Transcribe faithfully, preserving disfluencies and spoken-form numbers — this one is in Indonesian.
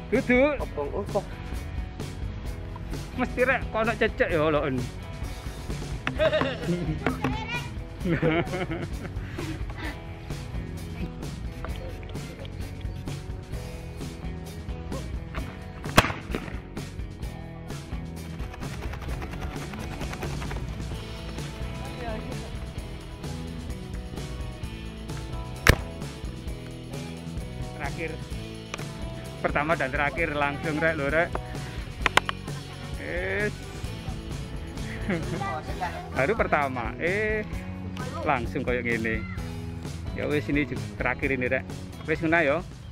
Duduk. Obong opo. Mesti rek kono cecek ya loken. Terakhir pertama dan terakhir langsung rek lho rek. Eh baru pertama eh langsung kayak gini. Ya wis ini terakhir ini rek. Wis ngono ya.